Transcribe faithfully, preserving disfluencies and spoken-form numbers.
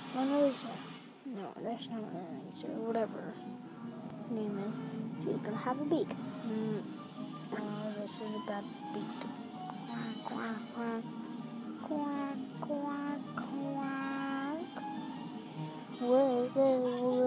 Mona Lisa. No, that's not Mona Lisa. Whatever her name is. She's gonna have a beak. Mm. Oh, this is a bad beak. Quack, quack, quack. Quack, quack, quack. Whoa, whoa, whoa.